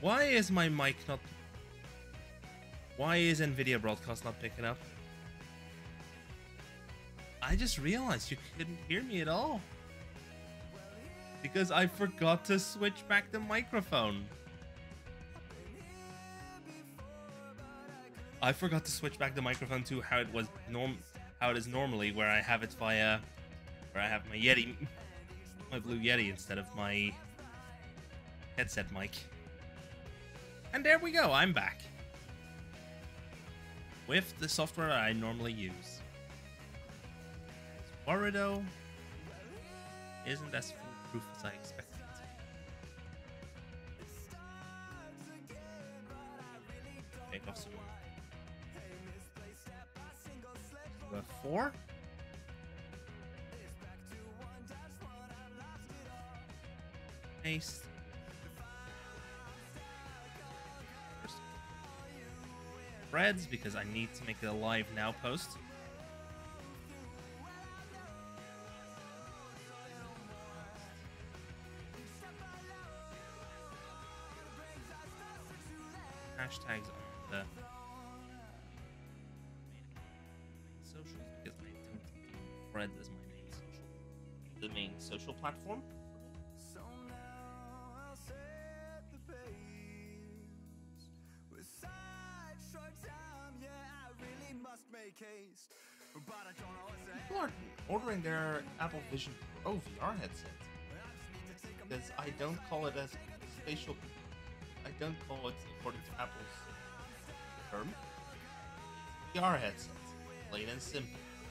Why is my mic not... Why is NVIDIA Broadcast not picking up? I just realized you couldn't hear me at all. Because I forgot to switch back the microphone. I forgot to switch back the microphone to how it was how it is normally, where I have it via... Where I have my Yeti... My Blue Yeti instead of my headset mic. And there we go, I'm back. With the software I normally use. Warido isn't as foolproof as I expected. Take off some... 4? Paste. Threads, because I need to make it a live now post. Hashtags on the socials, because I don't do Threads as my main social. The main social platform. People are ordering their Apple Vision Pro VR headset. Because I don't call it as spatial. I don't call it, according to Apple's term, VR headset. Plain and simple.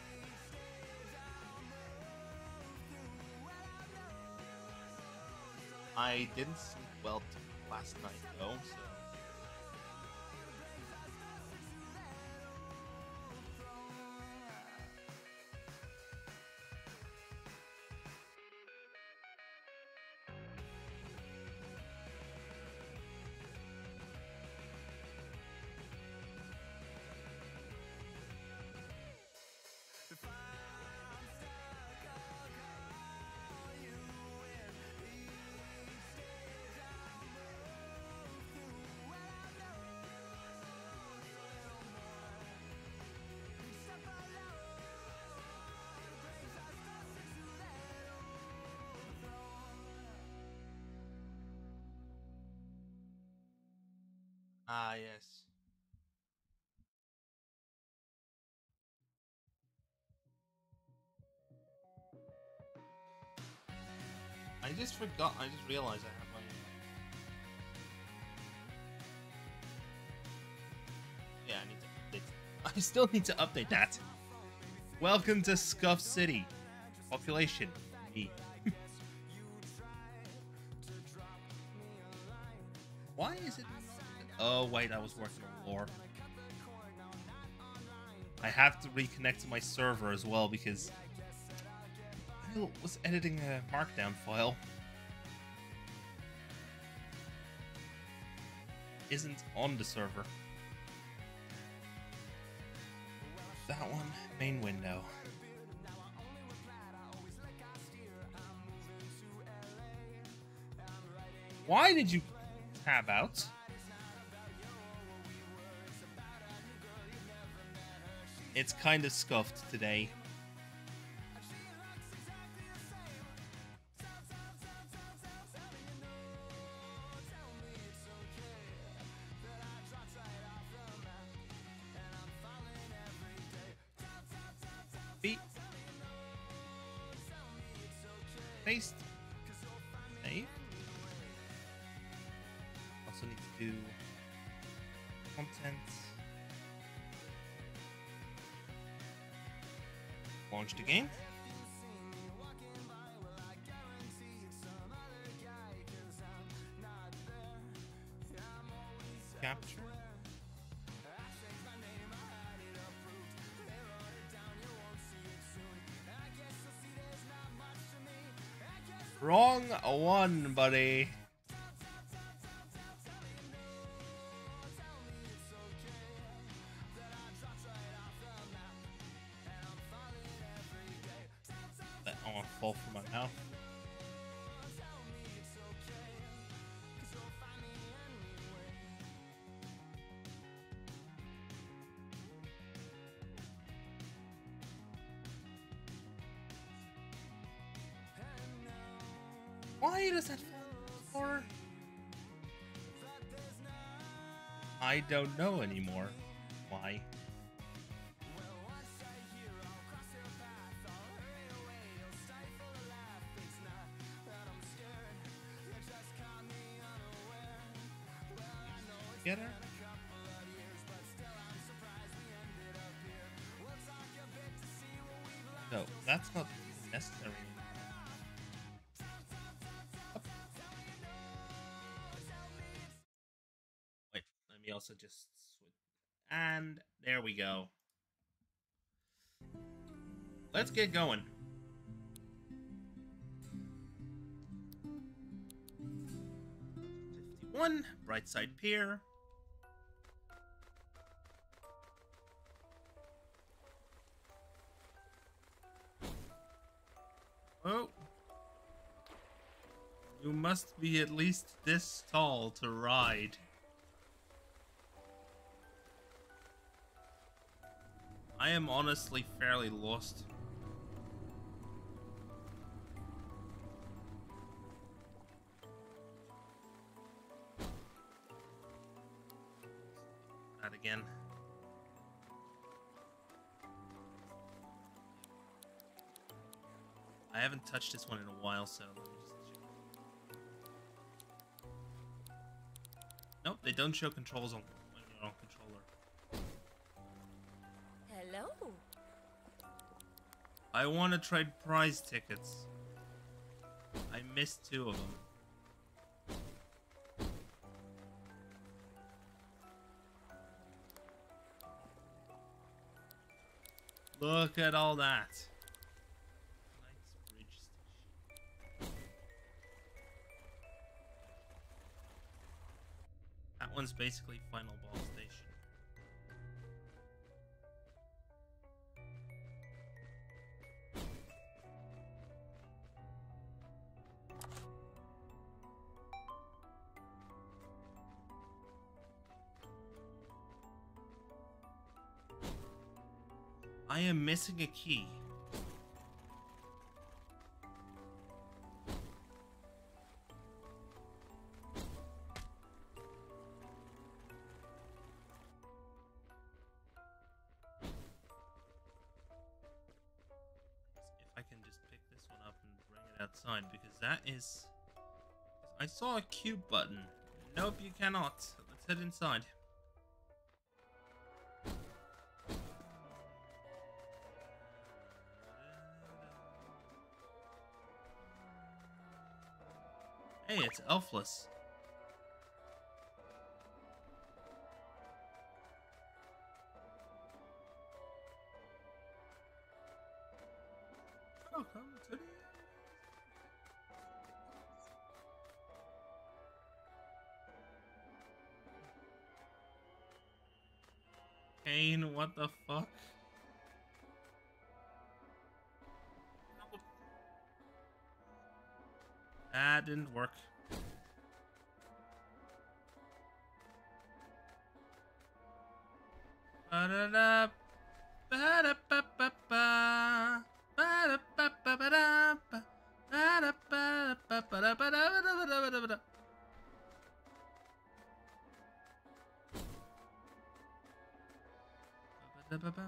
I didn't sleep well last night though, so. Ah, yes. I just forgot. I just realized I have my... Yeah, I need to update. I still need to update that. Welcome to Scuff City. Population, me. Why is it... Oh, wait, I was working on lore. I have to reconnect to my server as well because I was editing a markdown file. Isn't on the server. That one, main window. Why did you tab out? It's kind of scuffed today. Beat. Paste. Save. Also need to do content. Launched again. Capture. Wrong one, buddy. That almost fall from my mouth. Why does that fall on the floor? I don't know anymore. Why? Get her? No, that's not necessary. Up. Wait, let me also just switch. And there we go. Let's get going. 51, Brightside Pier. Oh. You must be at least this tall to ride. I am honestly fairly lost. That again. I haven't touched this one in a while, so let me just check. Nope, they don't show controls on when you're on controller. Hello. I want to trade prize tickets. I missed 2 of them. Look at all that. Knightsbridge Station. That one's basically final boss station. I am missing a key. If I can just pick this one up and bring it outside, because that is... I saw a cube button. Nope, you cannot. Let's head inside. Hey, it's Elfless. Welcome to the... Kane, what the fuck? That didn't work. Ba-da-da, ba-da-ba-ba-ba, ba-da-ba-ba-ba-da, ba-da-ba-ba-ba-da-ba-da-ba-da-ba-da-ba-da. Ba-da-ba-bam.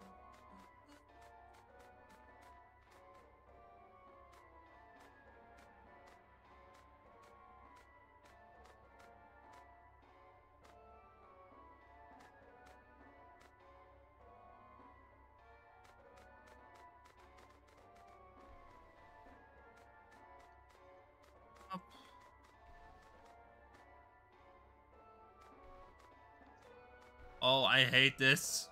Up. Oh, I hate this.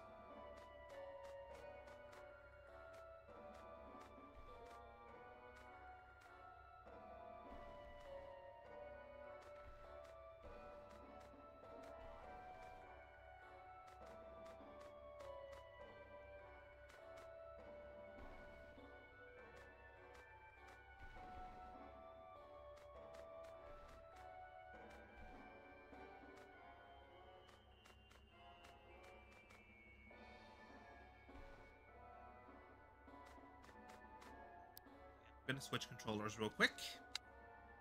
I'm gonna switch controllers real quick.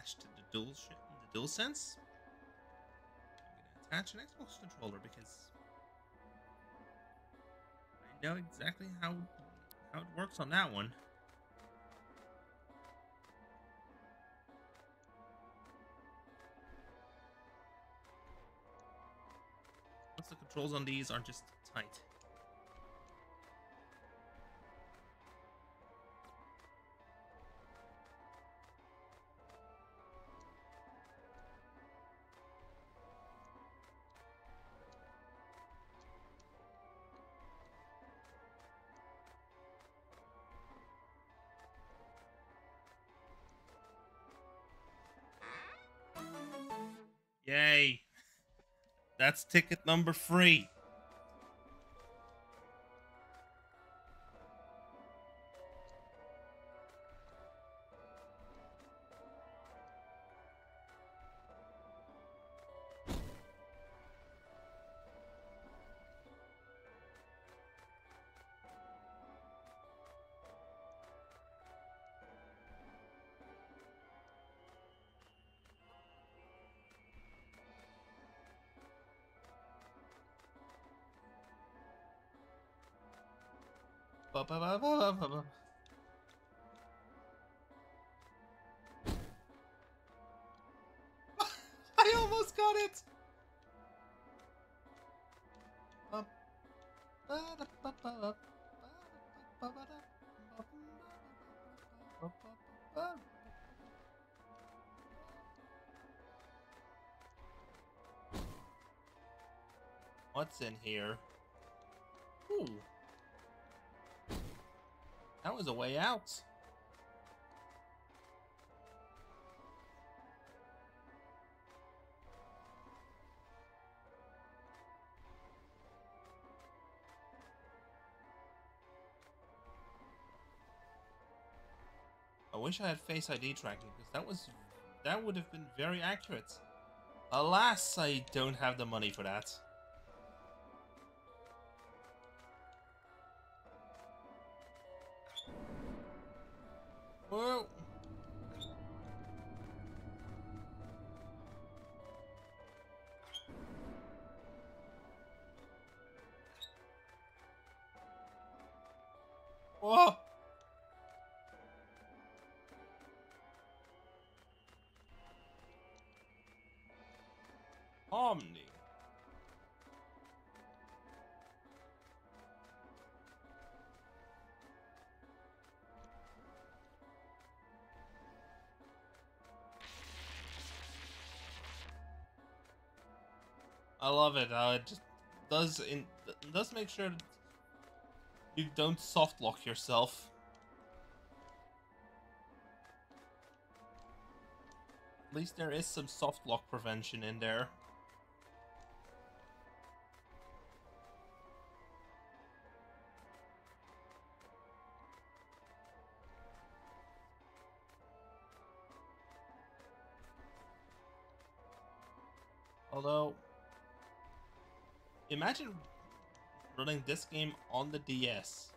attached to the DualSense. I'm gonna attach an Xbox controller because I know exactly how it works on that one. Plus, the controls on these are just tight. Yay! That's ticket number 3. I almost got it! What's in here? Ooh. That was a way out. I wish I had Face ID tracking because that would have been very accurate. Alas, I don't have the money for that. Whoa. Whoa. Omni. I love it. It just does make sure that you don't soft lock yourself. At least there is some soft lock prevention in there. Although, imagine running this game on the DS.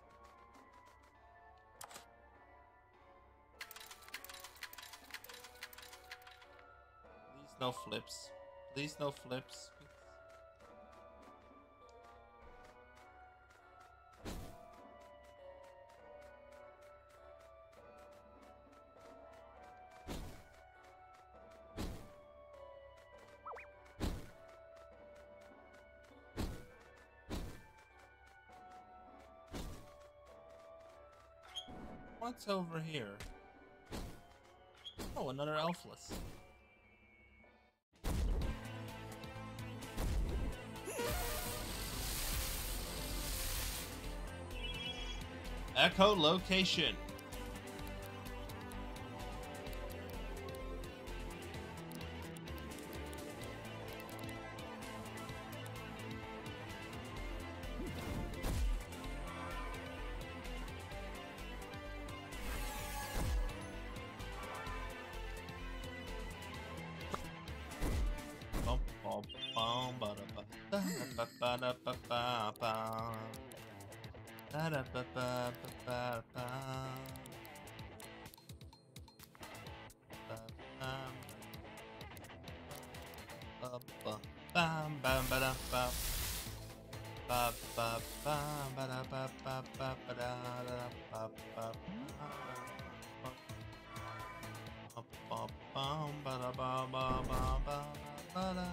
Please no flips. Please no flips. What's over here? Oh, another Elfless. Echolocation. Bam bam ba da bam. Ba ba bam ba da ba ba ba ba da ba ba ba bam ba da ba ba ba ba ba da.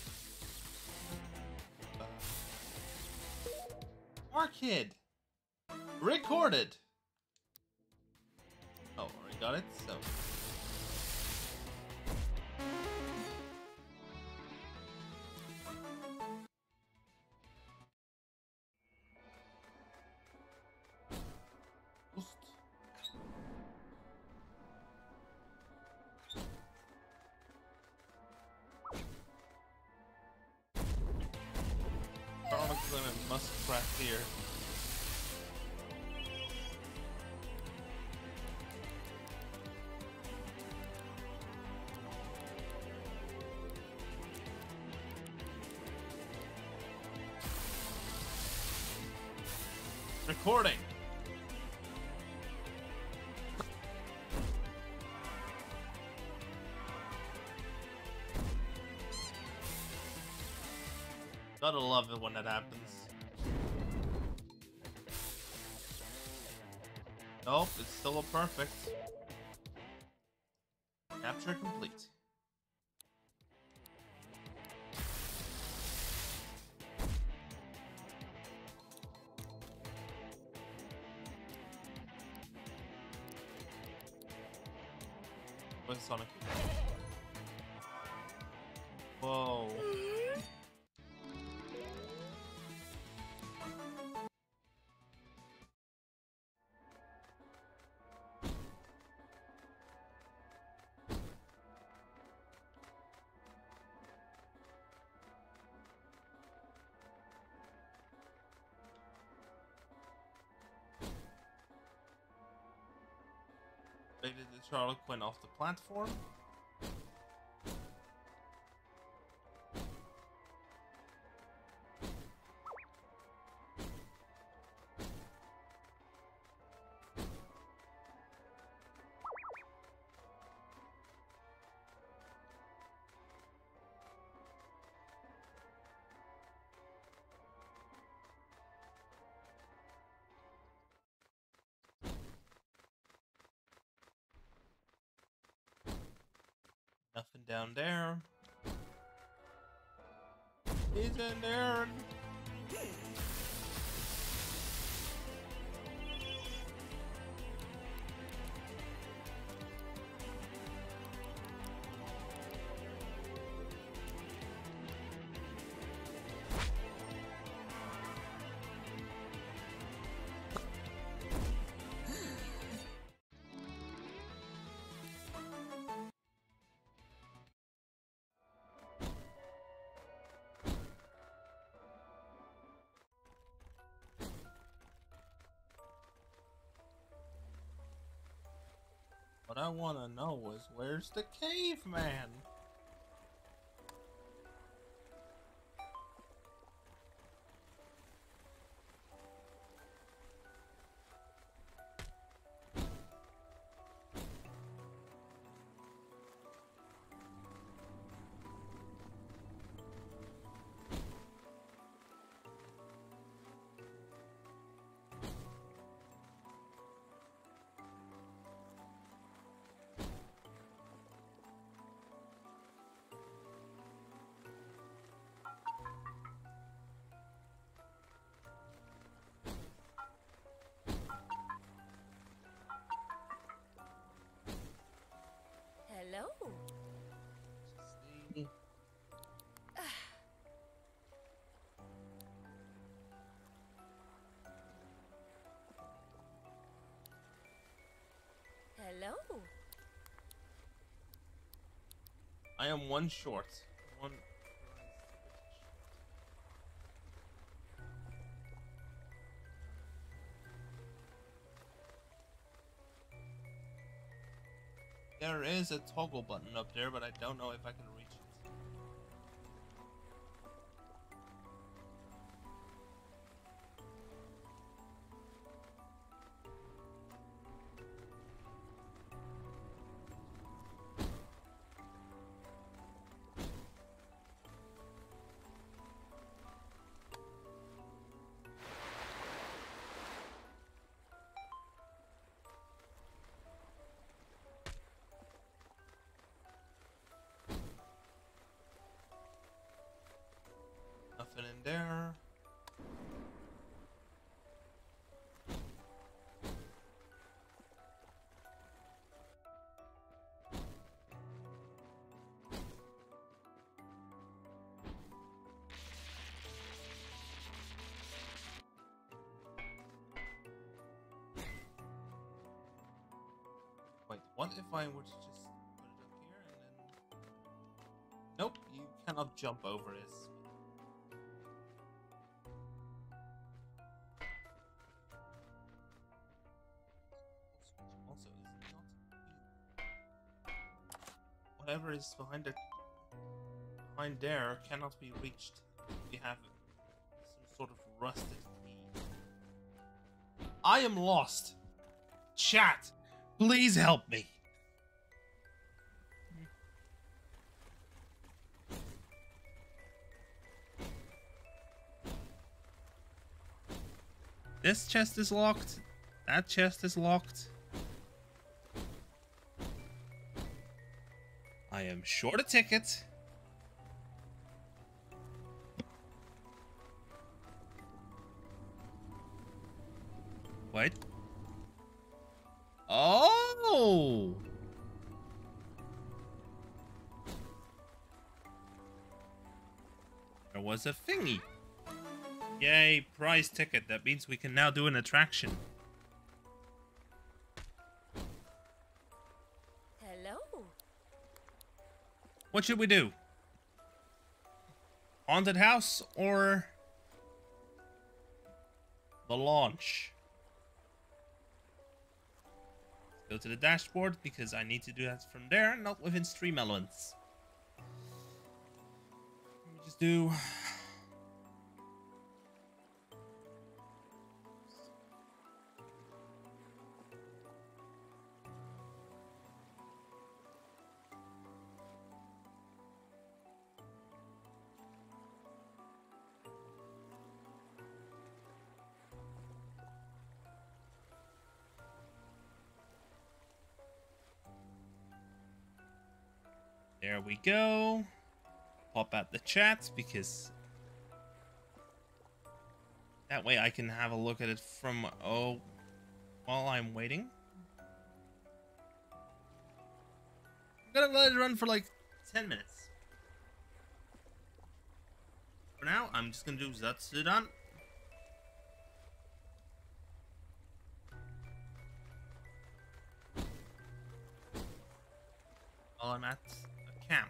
Our kid recorded. Oh, already got it. So. Must crack here. Recording. Gotta love it when that happens. Nope, it's still a perfect. Capture complete. With Sonic. Whoa. Baited the Charloquin off the platform. Nothing down there. He's in there. What I want to know is where's the caveman? Hello. See? Hello. I am one short. One. There is a toggle button up there, but I don't know if I can reach it. what if I were to just put it up here and then... Nope, you cannot jump over this. Also, is not... Whatever is behind there cannot be reached if you have some sort of rusted key. I am lost. Chat, please help me. This chest is locked. That chest is locked. I am short a ticket. Wait. Oh! There was a thingy. Yay, prize ticket. That means we can now do an attraction. Hello. What should we do? Haunted house or the launch? Let's go to the dashboard because I need to do that from there, not within stream elements. Let me just do... There we go. Pop out the chat because that way I can have a look at it from while I'm waiting. I'm gonna let it run for like 10 minutes. For now, I'm just gonna do Zatsudan. While I'm at a camp.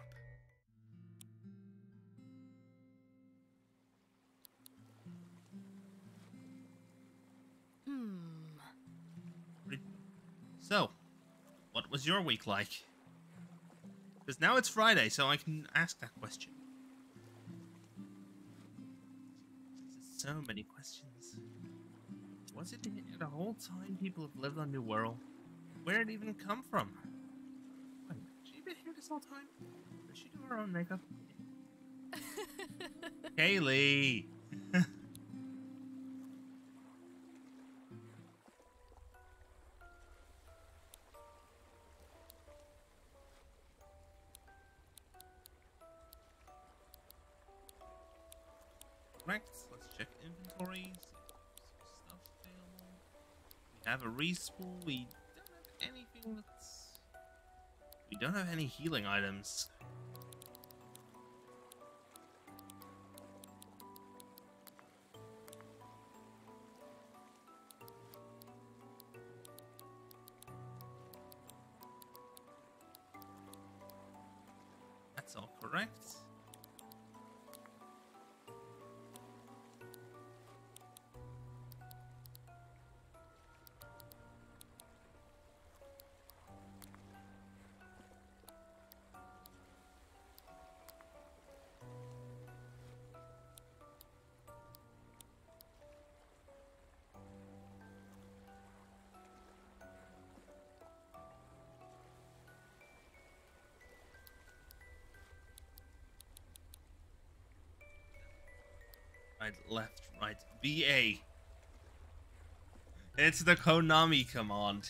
So, what was your week like? Because now it's Friday, so I can ask that question. So many questions. Was it the whole time people have lived on New World? Where did it even come from? Wait, has she been here this whole time? Does she do her own makeup? Kaylee! Correct. Let's check inventory. See if there's some stuff available. We have a respool. We don't have anything that's... We don't have any healing items. That's all correct. Right, left, right. BA. It's the Konami command.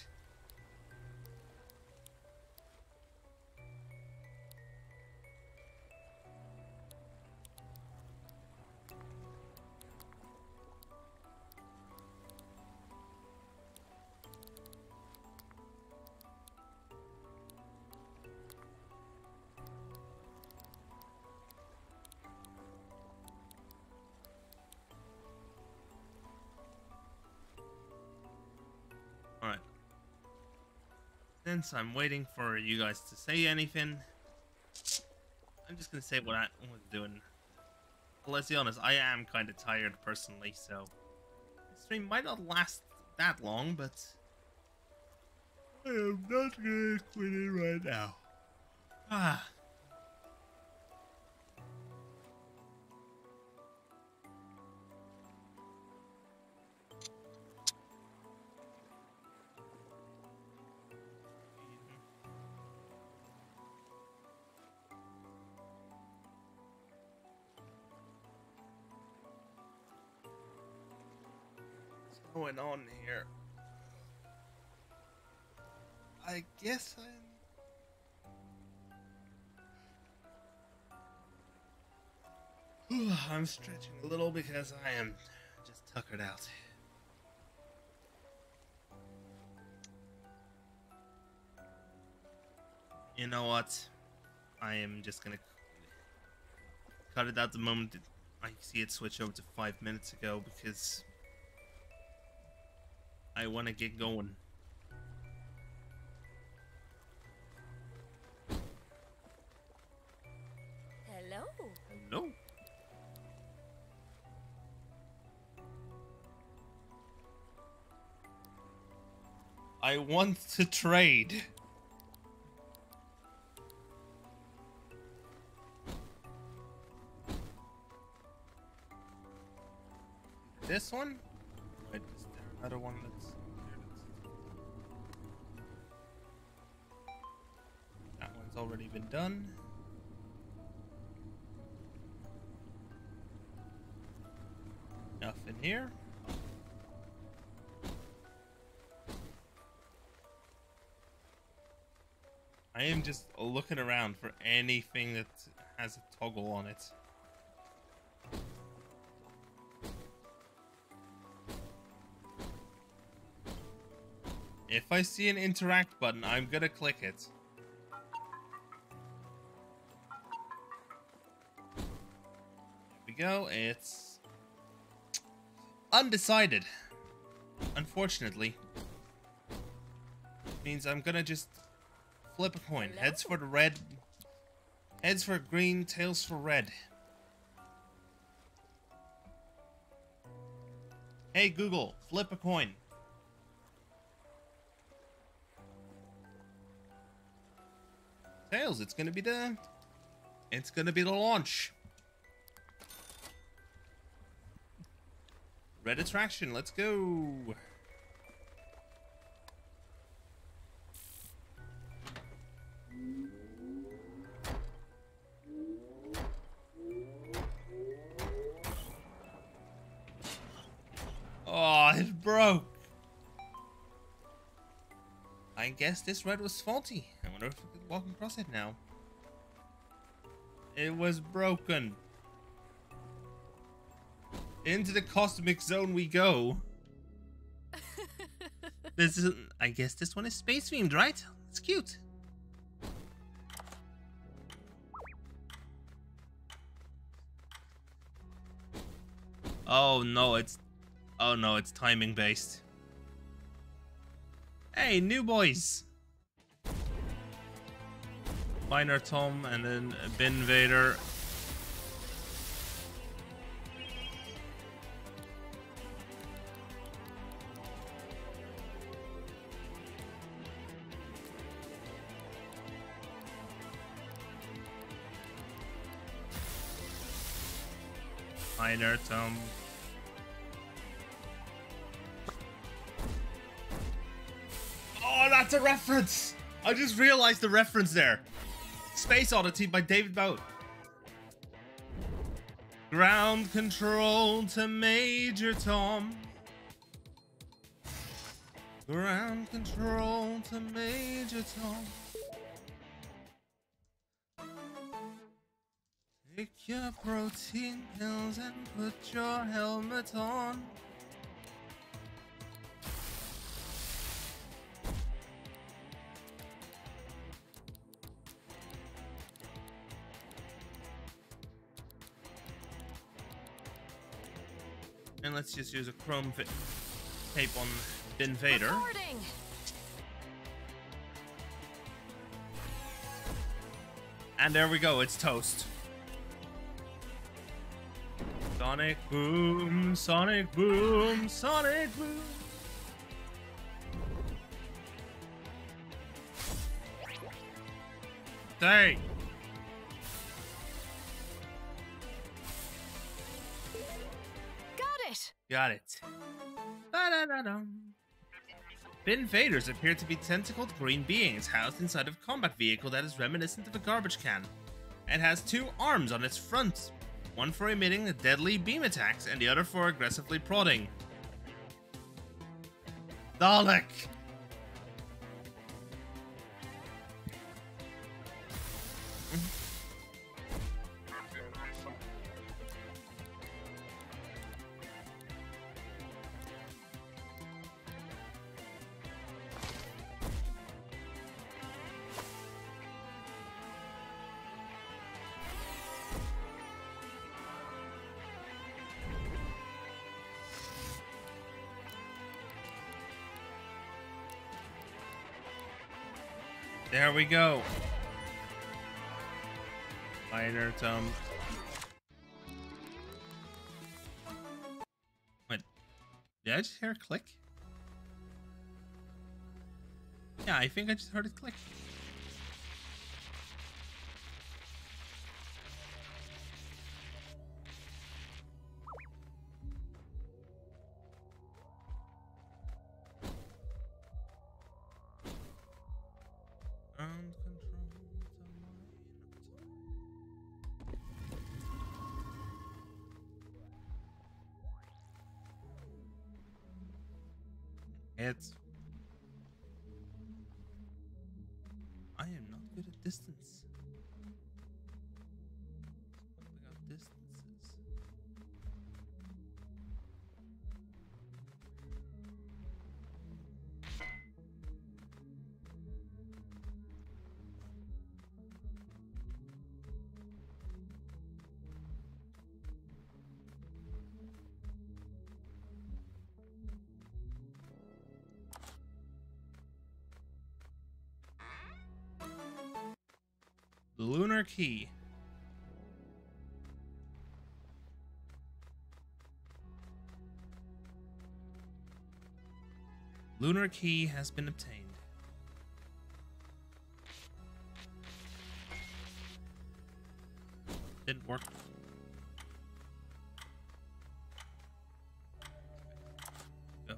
Alright. since I'm waiting for you guys to say anything, I'm just gonna say what I'm doing. Well, let's be honest, I am kind of tired personally, so the stream might not last that long, but I am not gonna quit it right now. Ah. Going on here? I guess I'm stretching a little because I am just tuckered out. You know what? I am just gonna cut it out the moment that I see it switch over to 5 minutes ago because I want to get going. Hello. Hello. I want to trade. This one? Wait, is there another one that's... That one's already been done. Nothing here. I am just looking around for anything that has a toggle on it. If I see an interact button, I'm gonna click it. Here we go. It's undecided. Unfortunately. Means I'm gonna just flip a coin. Hello? Heads for the red. Heads for green, tails for red. Hey Google, flip a coin. Tails, it's gonna be the launch. Red attraction, let's go. Oh, it broke. I guess this red was faulty. I wonder if we could walk across it now. It was broken. Into the cosmic zone we go. This is, I guess this one is space themed, right? It's cute. Oh no, it's timing based. Hey, new boys. Miner Tom and then Bin Vader. Miner Tom. Oh, that's a reference! I just realized the reference there. Space Oddity by David Bowie. Ground control to Major Tom. Ground control to Major Tom. Take your protein pills and put your helmet on. And let's just use a chrome tape on Bin Vader. Recording. And there we go, it's toast. Sonic boom, sonic boom, sonic boom. Dang. Got it. Ba-da-da-dum. Bin Vaders appear to be tentacled green beings housed inside of a combat vehicle that is reminiscent of a garbage can. It has 2 arms on its front, one for emitting deadly beam attacks and the other for aggressively prodding. Dalek! There we go. Minor tome. Wait, did I just hear a click? Yeah, I think I just heard it click. I am not good at distance. I got distances. The Lunar Key. Lunar Key has been obtained. Didn't work. Go.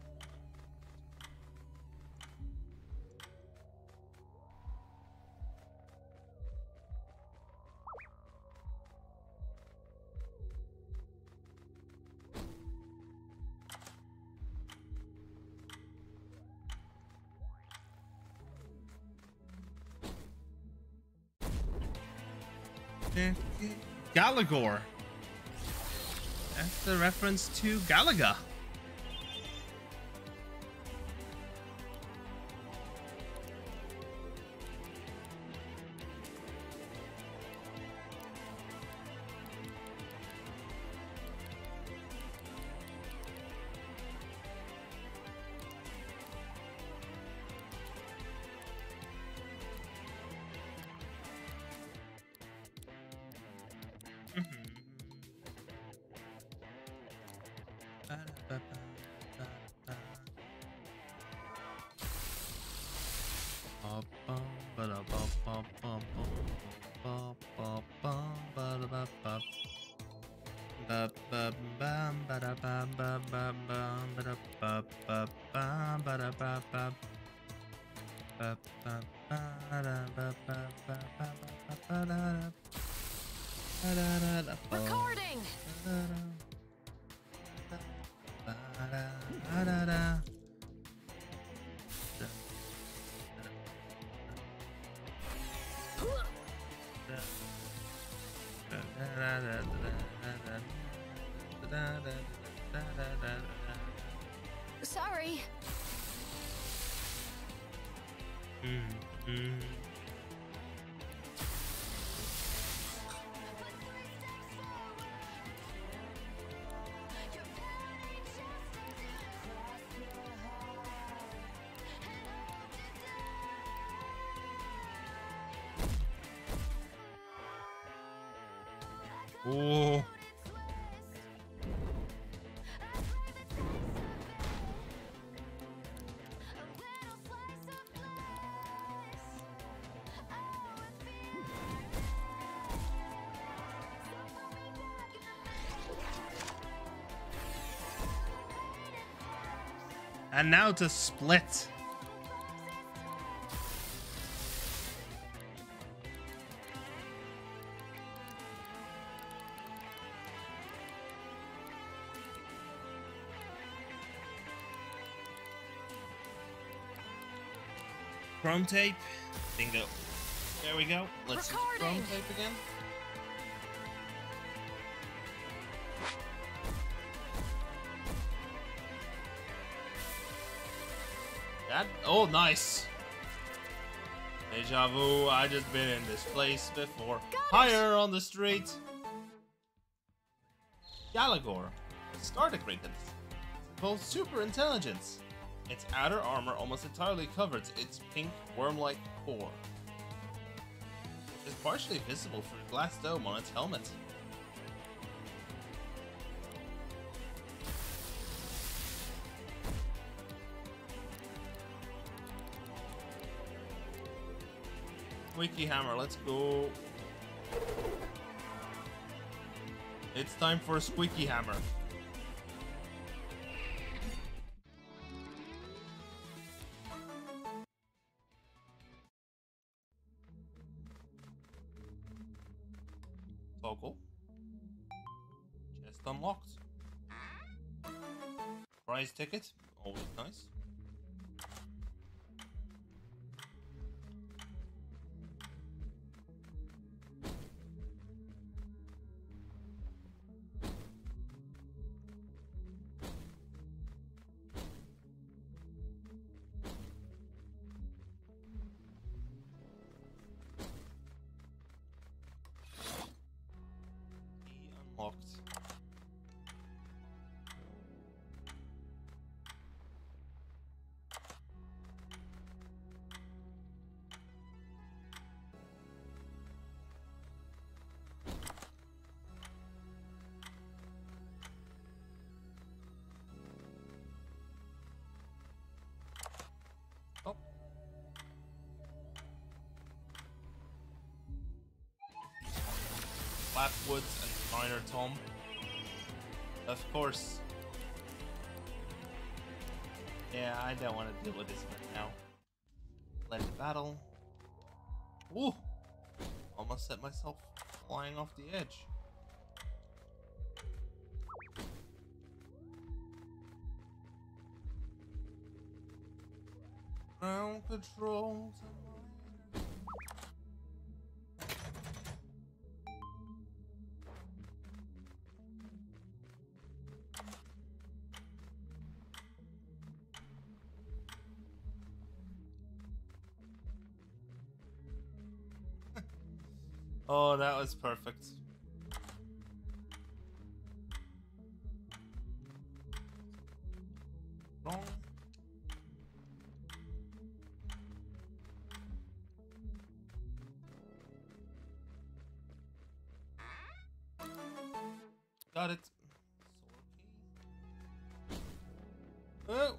Galagor. That's the reference to Galaga. Recording. Sorry. Ooh. And now to split. Chrome tape. Bingo. There we go. Let's use chrome tape again. That, oh, nice. Deja vu, I just been in this place before. Higher on the street. Galagor, the Stardic-rated. Both super intelligence. Its outer armor almost entirely covers its pink worm-like core. It's partially visible through the glass dome on its helmet. Squeaky hammer, let's go. It's time for a squeaky hammer. Toggle. Chest unlocked. Prize ticket, always nice. Unlocked. Oh. Flatwoods and Minor Tom. Of course. Yeah, I don't want to deal with this right now. Let it battle. Ooh! Almost set myself flying off the edge. Ground control. Oh, that was perfect. Wrong. Got it. Oh.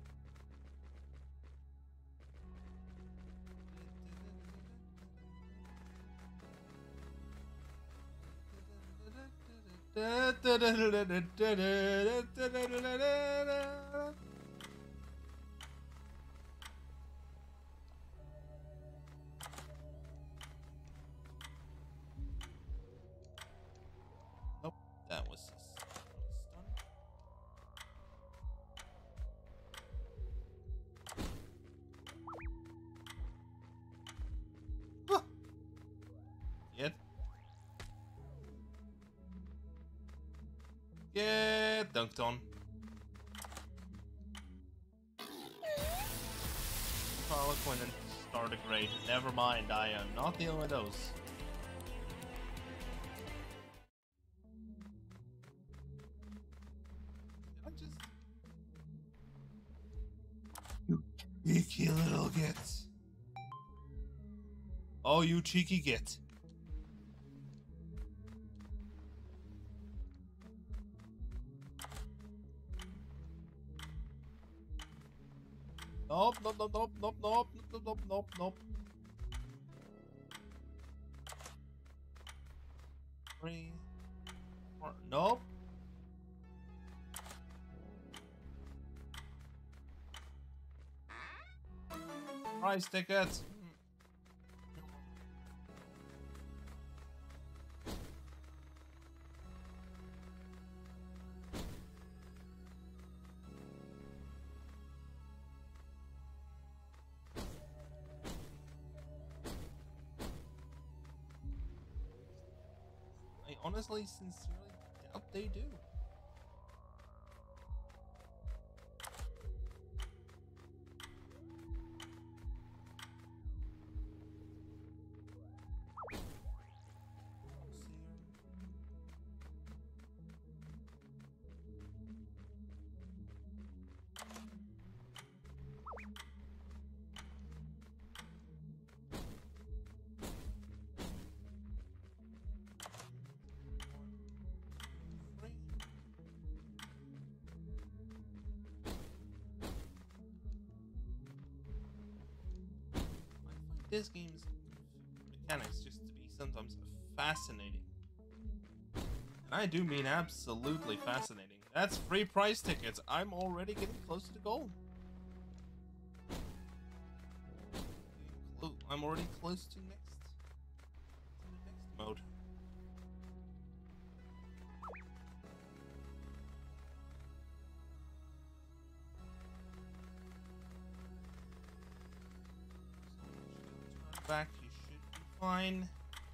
Nope, that was a stun. Huh. Yet. Get dunked on. Harlequin and Stardic-rated. Never mind, I am not dealing with those. I just... You cheeky little git. Oh, you cheeky git. Nope, nope, nope, nope, nope, nope, nope, nope, nope, nope. 3, 4, nope. Prize tickets. I honestly, sincerely doubt they do. This game's mechanics just to be sometimes fascinating. And I do mean absolutely fascinating. That's free prize tickets. I'm already getting close to the goal. I'm already close to next mode. Back, you should be fine.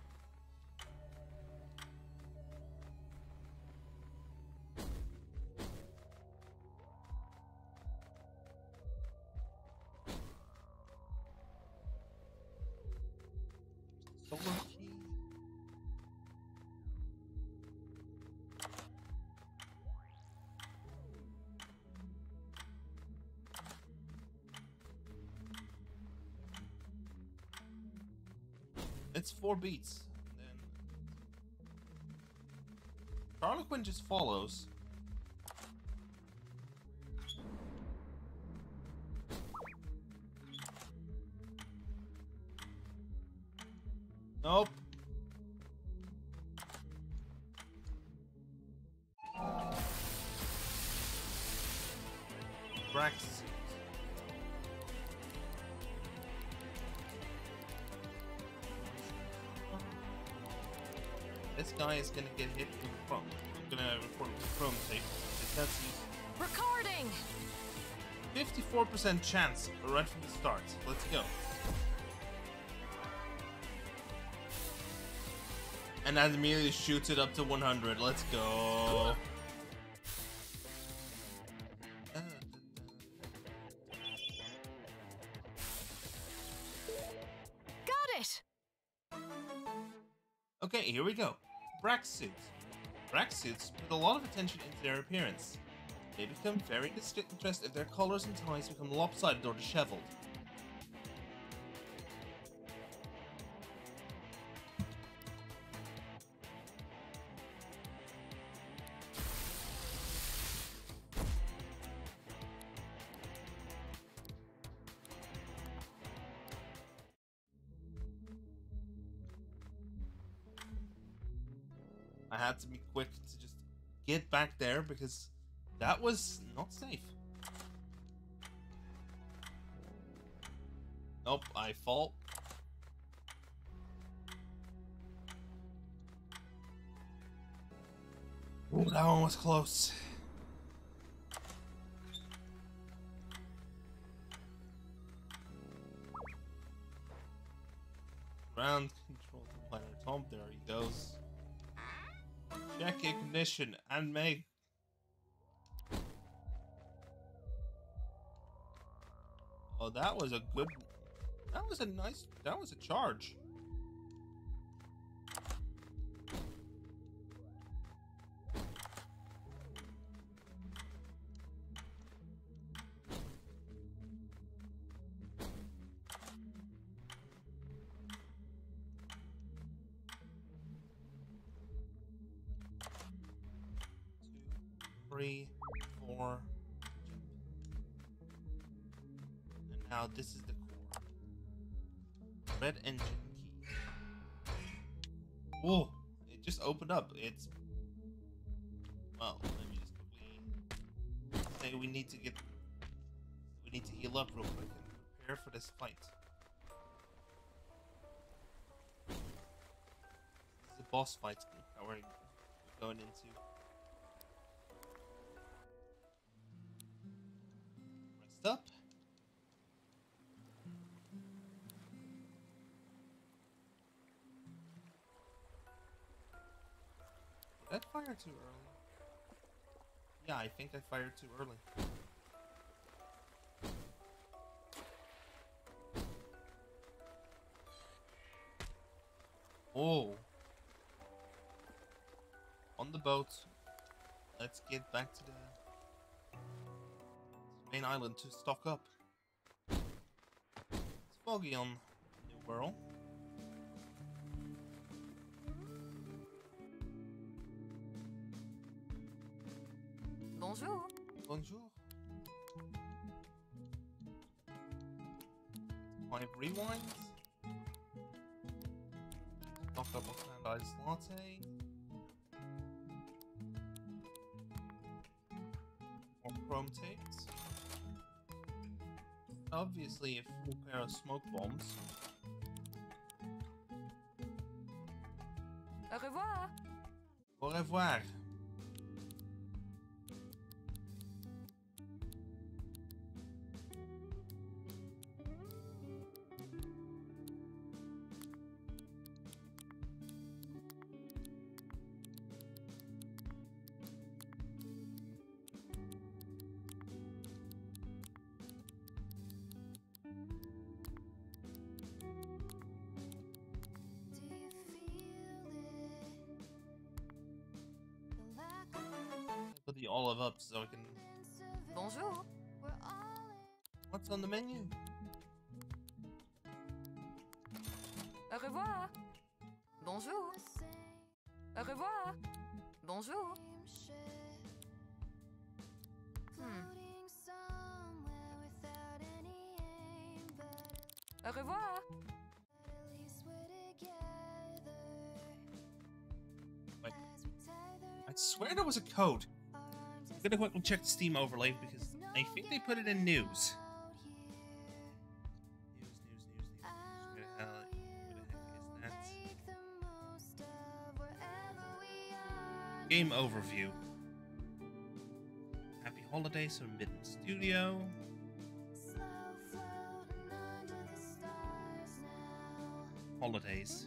Solar key. It's 4 beats. And then Harlequin just follows. Nope. Brax. This guy is gonna get hit with Chrome. I'm gonna record with Chrome tape. That's Recording! 54% chance right from the start. Let's go. And that immediately shoots it up to 100. Let's go. Got it! Okay, here we go. Brax suits. Brax suits put a lot of attention into their appearance. They become very distressed if their collars and ties become lopsided or disheveled. I had to be quick to just get back there because that was not safe. Nope, I fall. Ooh, that one was close. Ground control to planet Tom, there he goes. Check ignition and make. Oh, that was a good. That was a nice. That was a charge. Three, 4, and Now this is the core. Red engine key. Whoa! It just opened up. It's... Well, let me just quickly say we need to heal up real quick and prepare for this fight. This is a boss fight that we're going into. Rest up. Did I fire too early? Yeah, I think I fired too early. Oh. On the boat. Let's get back to the main island to stock up. It's foggy on New World. Bonjour. Bonjour. 5 rewinds. Stock up on Sand Ice Latte. More chrome tapes. Obviously a full pair of smoke bombs. Au revoir. Au revoir. Put the olive up so I can... Bonjour. What's on the menu? Au revoir. Bonjour. Au revoir. Bonjour. Au revoir. Wait. I swear there was a code. I'm gonna quickly check the Steam overlay because I think they put it in news. News. Where the heck is that? Game overview. Happy holidays from Mitten Studio. Holidays.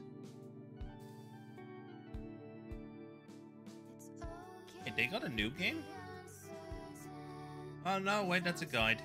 Hey, they got a new game? Oh no, wait, that's a guide.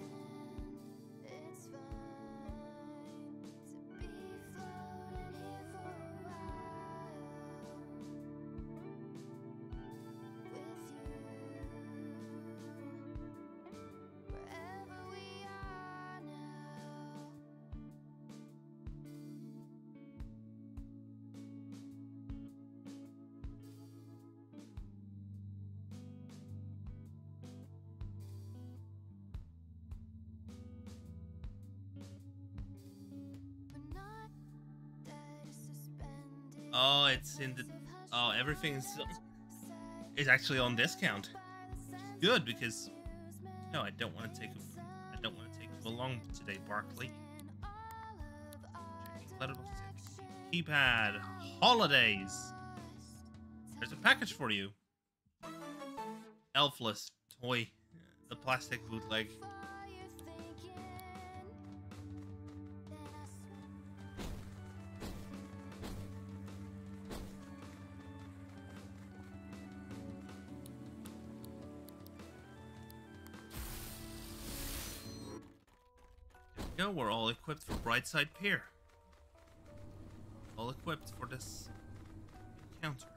Oh, it's in the... Oh, everything is actually on discount. Good, because... No, I don't want to take you along today, Barkley. Checking letterbox. Keypad. Holidays. There's a package for you. Elfless toy. The plastic bootleg. There we go, we're all equipped for Brightside Pier. All equipped for this encounter.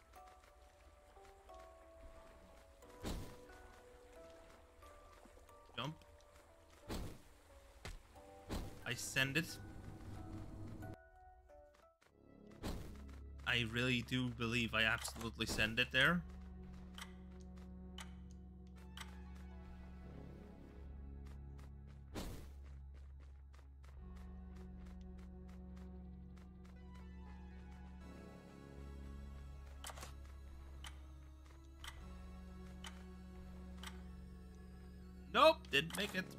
Jump. I send it. I really do believe I absolutely send it there. didn't make it.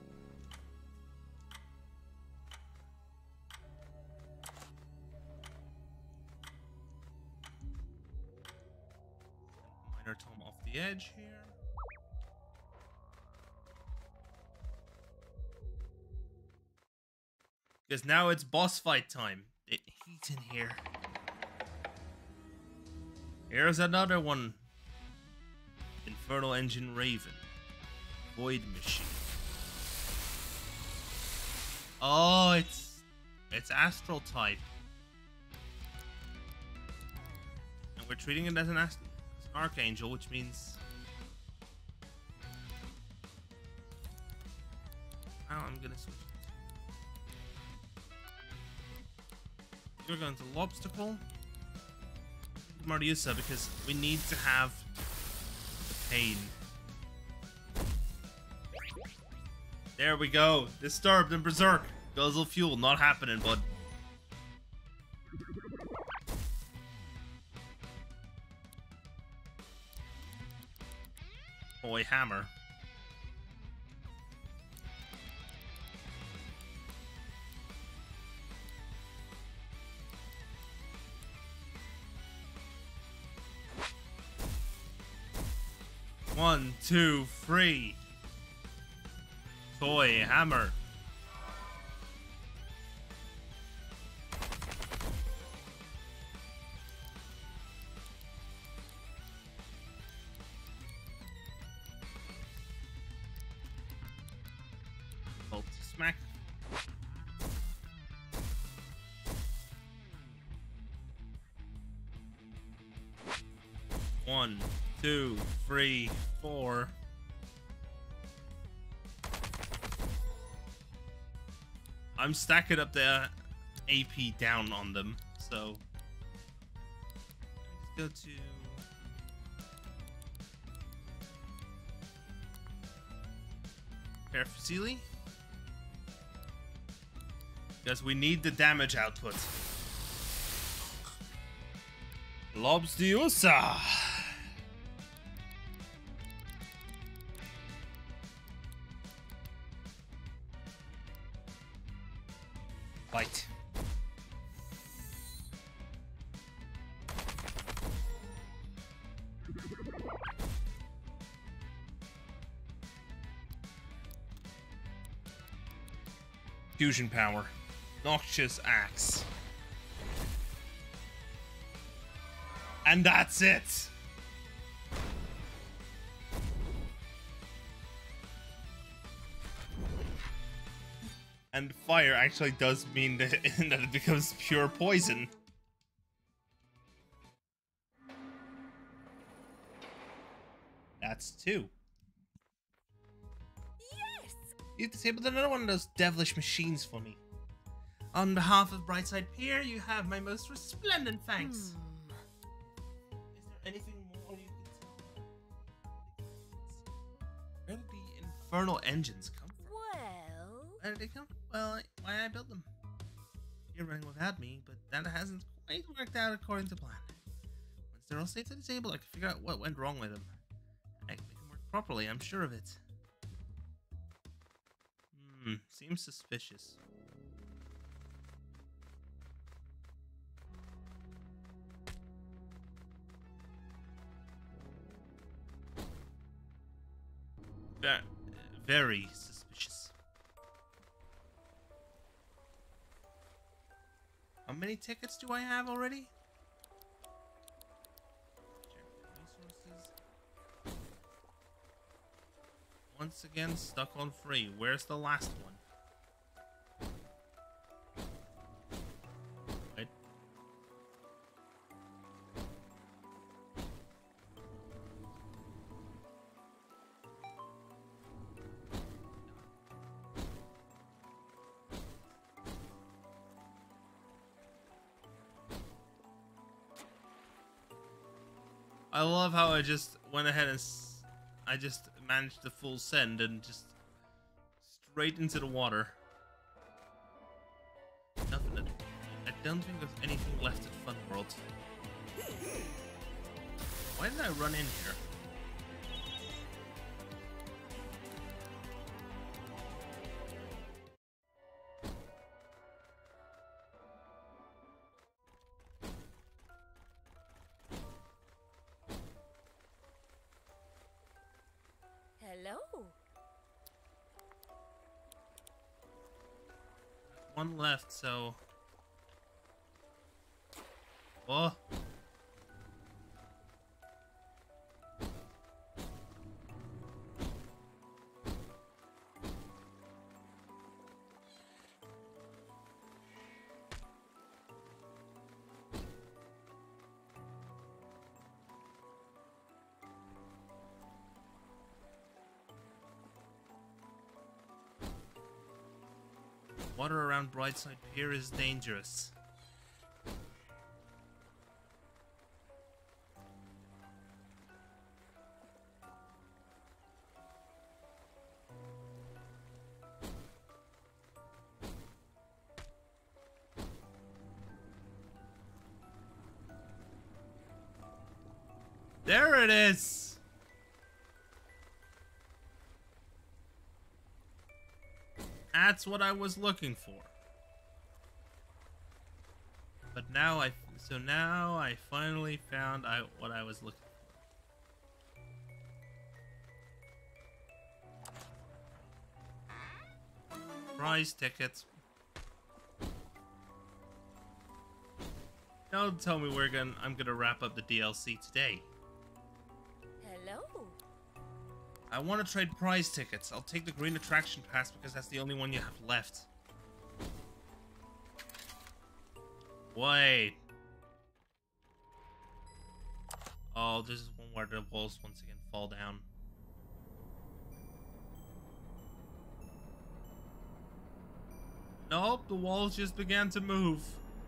Minor tome off the edge here. Because now it's boss fight time. It heats in here. Here's another one. Infernal Engine Raven. Void Machine. Oh, it's Astral type. And we're treating it as an Archangel, which means... Oh, I'm gonna switch. You're going to Lobstacle. Mariusa, because we need to have the pain. There we go. Disturbed and Berserk. Guzzle Fuel, not happening, bud. Boy Hammer. One, two, three. Toy Hammer. Bolt smack. One, two, three, four. I'm stacking up the AP down on them, so let me just go to Pier Facili, because we need the damage output. Lobstiosa. Fight. Fusion power. Noxious axe. And that's it. And fire actually does mean that it becomes pure poison. That's two. Yes! You disabled another one of those devilish machines for me. On behalf of Brightside Pier, you have my most resplendent thanks. Is there anything more you can tell? Where did the infernal engines come from? Well... Where did they come? Well, why I built them. You're running without me, but that hasn't quite worked out according to plan. Once they're all safely disabled, I can figure out what went wrong with them. I can make them work properly, I'm sure of it. Seems suspicious. Very suspicious. How many tickets do I have already? Resources. Once again, stuck on free. Where's the last one? Right. I love how I just went ahead and I just managed the full send and just straight into the water. Nothing. I don't think there's anything left at Fun World. Why did I run in here? Hello. One left, so... Oh! Water around Brightside Pier is dangerous. There it is! That's what I was looking for. But now I finally found what I was looking for. Prize tickets. Don't tell me I'm gonna wrap up the DLC today. Hello. I want to trade prize tickets. I'll take the green attraction pass because that's the only one you have left. Wait. Oh, this is one where the walls once again fall down. Nope, the walls just began to move.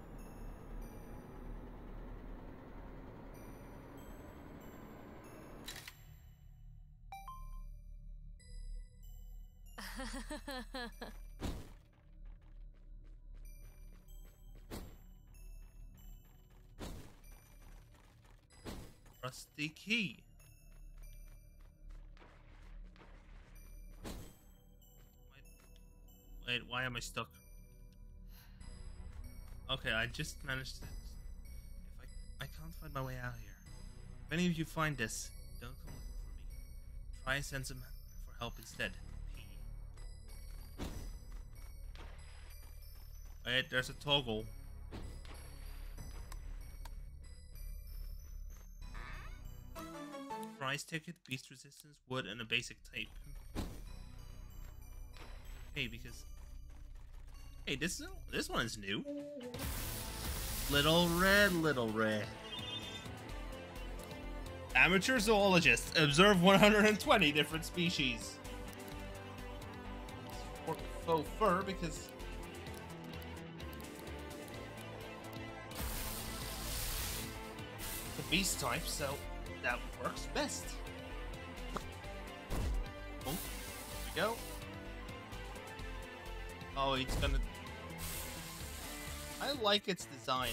Rusty key. Wait, why am I stuck? Okay, I just managed to... I can't find my way out here. If any of you find this, don't come looking for me. Try and send some for help instead. P. Wait, there's a toggle. Prize ticket, beast resistance, wood, and a basic tape. Okay, because... Hey, this one is new. Little red, little red. Amateur zoologist. Observe 120 different species. Sport with faux fur because... the beast type, so that works best. Oh, here we go. Oh, it's gonna... I like its design.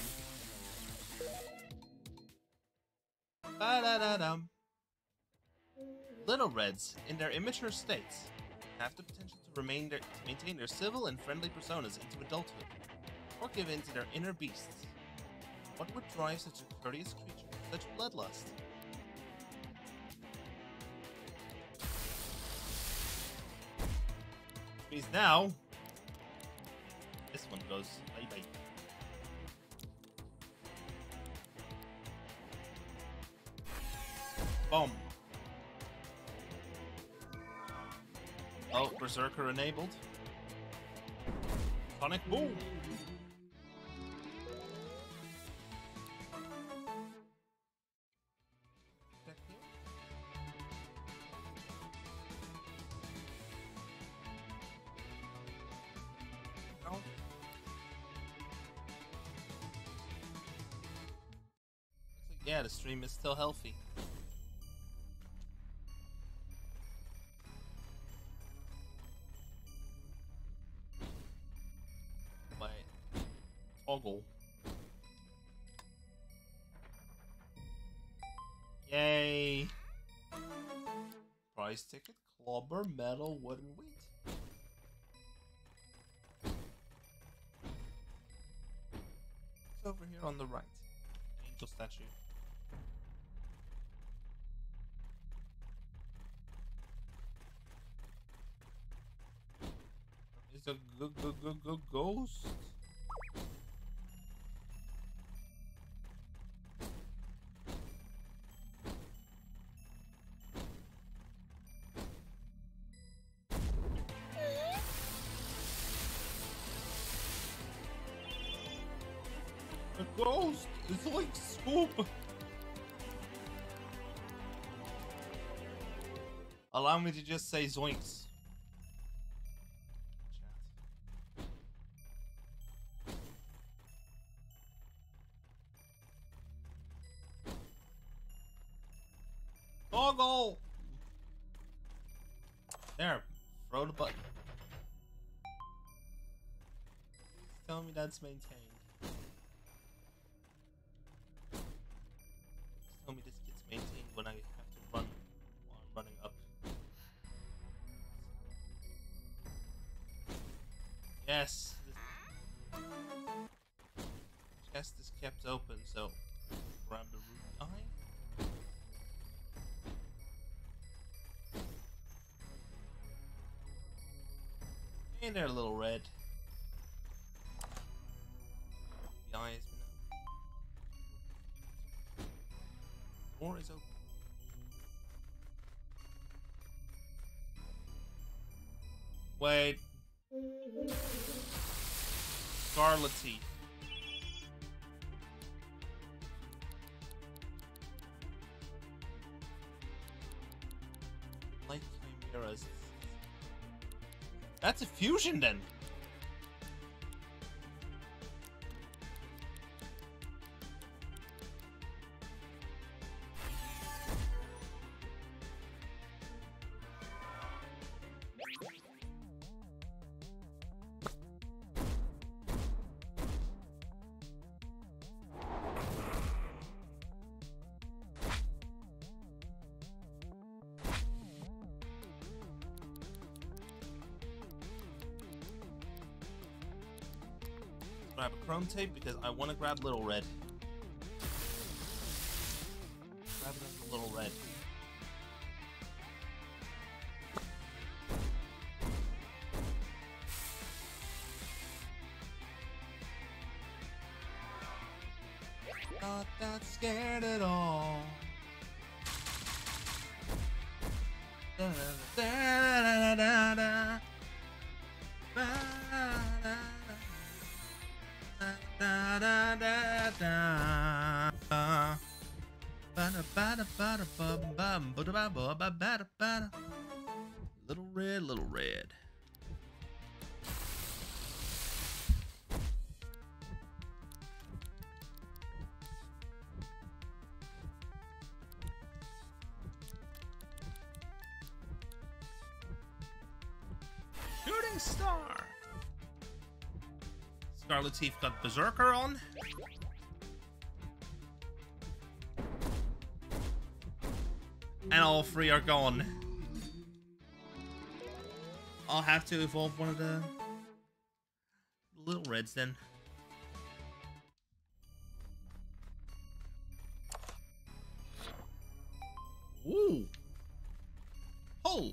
Ba-da-da-dum. Little Reds, in their immature states, have the potential to maintain their civil and friendly personas into adulthood, or give in to their inner beasts. What would drive such a courteous creature to such bloodlust? Means now, this one goes bye-bye. Boom. Oh, Berserker enabled. Sonic Boom. Yeah, the stream is still healthy. My toggle. Yay! Prize ticket, clobber, metal, wood, and wheat. It's over here on the right. Angel statue. It's a ghost. A ghost! It's like Swoop! Allow me to just say zoinks. Toggle! There, throw the button. Please tell me that's maintained. Please tell me this gets maintained when I have to run while I'm running up. Yes! Chest is kept open, so grab the root eye. Hey there, little red. The eye has been opened. Door is open. Wait. Scarlet teeth. Like chimeras. That's a fusion then. Grab a chrome tape because I want to grab Little Red. Grab another Little Red. Not that scared at all. Da, da, da, da, da, da. Da, da, da, da. Little red, little red. Shooting star. Scarlet Teeth got Berserker on. And all three are gone. I'll have to evolve one of the little reds then. Ooh. Oh.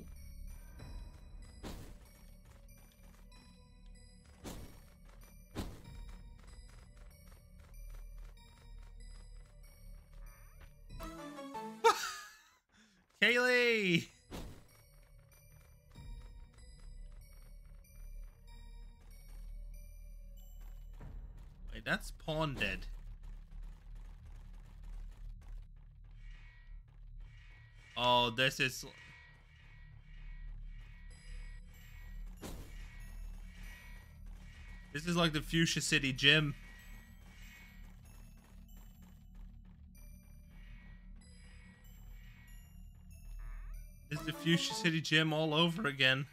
Kaylee! Wait, that's Pawn dead. Oh, this is... This is like the Fuchsia City gym. It's the Fuchsia City gym all over again.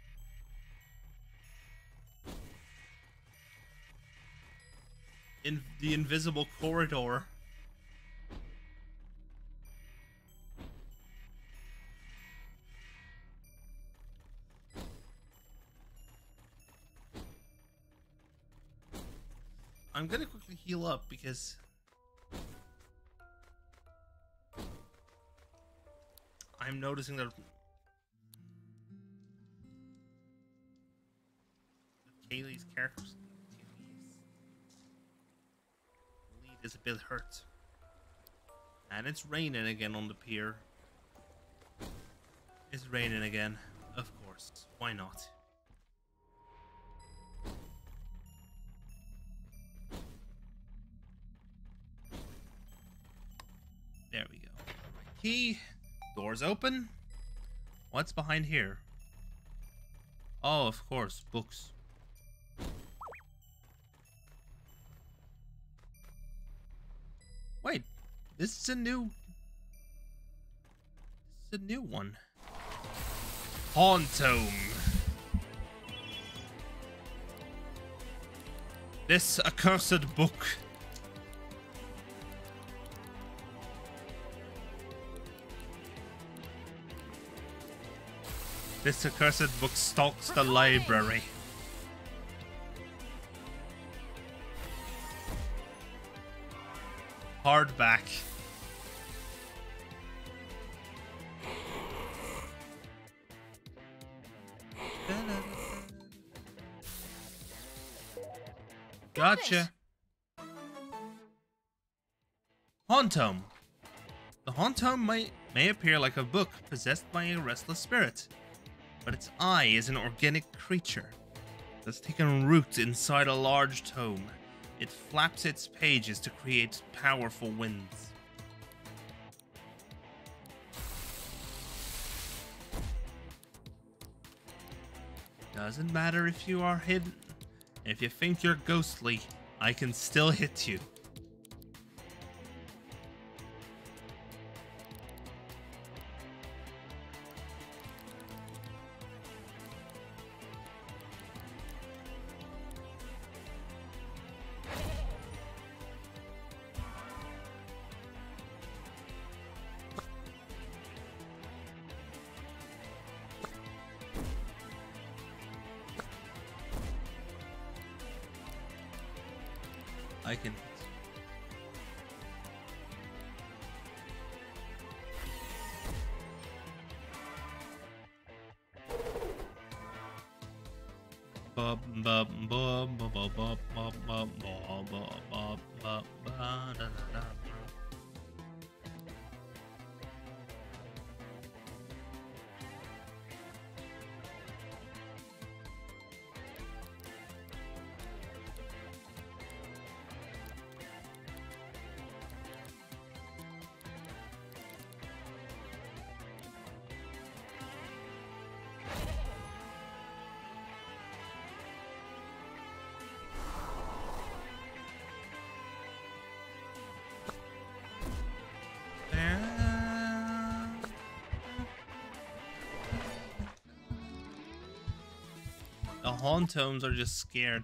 In the invisible corridor. I'm gonna quickly heal up because I'm noticing that Kaylee's character's lead is a bit hurt. And it's raining again on the pier. It's raining again, of course. Why not? There we go. Key. Doors open. What's behind here? Oh, of course, books. Wait, this is a new one. Hauntome. This accursed book. This accursed book stalks the library. Hardback. Gotcha. Hauntome. The Hauntome may appear like a book possessed by a restless spirit, but its eye is an organic creature that's taken root inside a large tome. It flaps its pages to create powerful winds. Doesn't matter if you are hidden. If you think you're ghostly, I can still hit you. I can. The Hauntomes are just scared.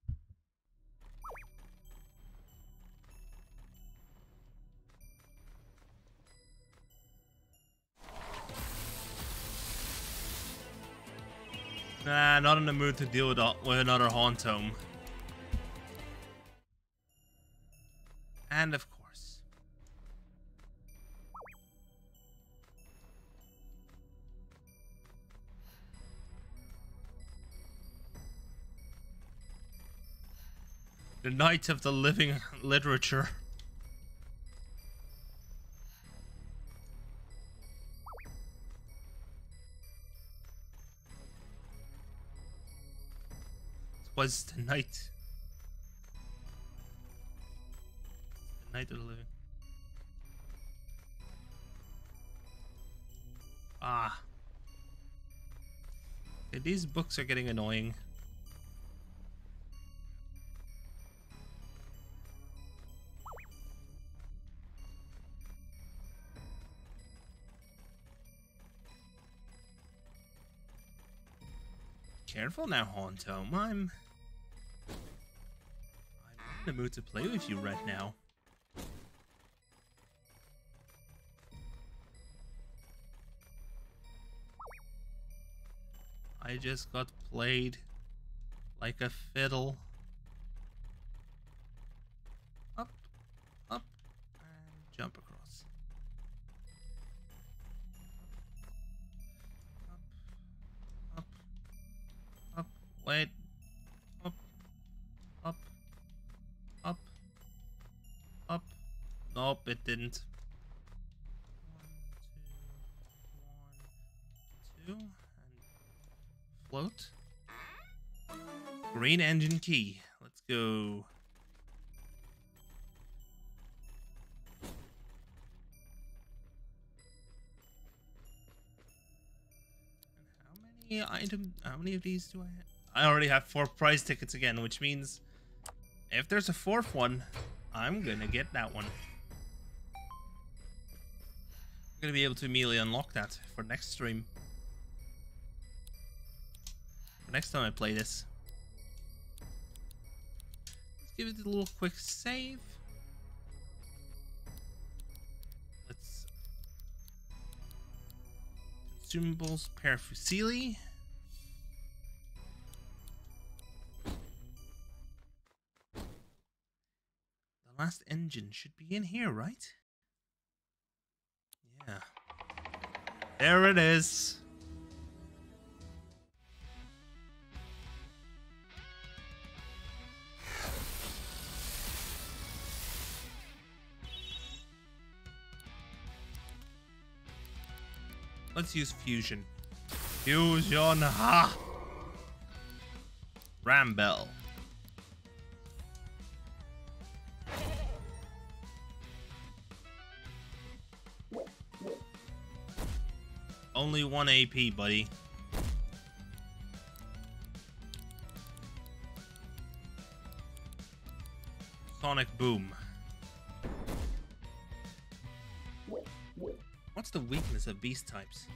Nah, not in the mood to deal with another Hauntome. And of course. The Night of the Living Literature. Was the night. The Night of the Living. Ah. Okay, these books are getting annoying. Careful now, Hauntome. I'm in the mood to play with you right now. I just got played like a fiddle. Up, up, and jump across. Up, up, up. Wait. it didn't. 1, 2, 1, 2, and float. Green engine key. Let's go. How many of these do I have? I already have 4 prize tickets again, which means if there's a 4th one, I'm gonna get that one. I'm gonna be able to immediately unlock that for next stream. For next time I play this. Let's give it a little quick save. Let's consumables, pair fusilli. The last engine should be in here, right? Yeah. There it is. Let's use fusion. Fusion, ha! Rambell. Only 1 AP, buddy. Sonic boom. What's the weakness of beast types?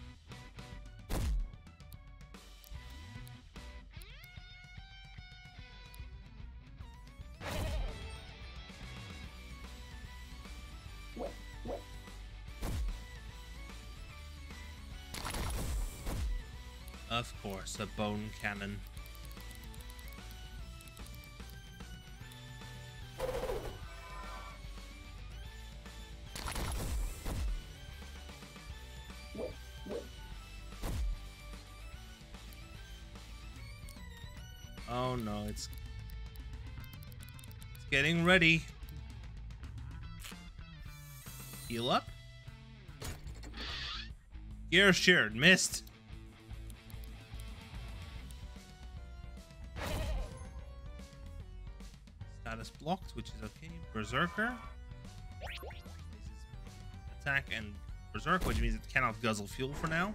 Of course, a bone cannon. Oh no, it's getting ready. Heal up. Gear shared, missed. Status blocked, which is okay. Berserker. This is attack and berserk, which means it cannot guzzle fuel for now.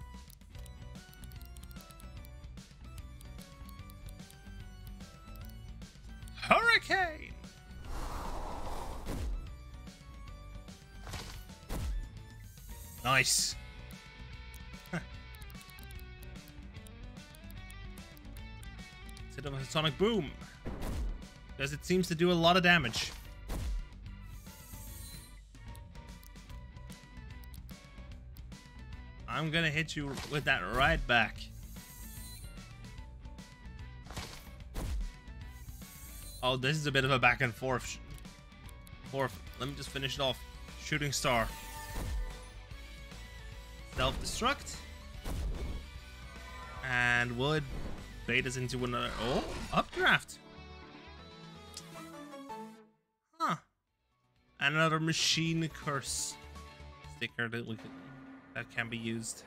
Hurricane! Nice. Instead of a sonic boom. Because it seems to do a lot of damage. I'm gonna hit you with that right back. Oh, this is a bit of a back and forth. Let me just finish it off. Shooting star. Self-destruct. And will it bait us into another... Oh, updraft. Huh. And another machine curse sticker that can be used.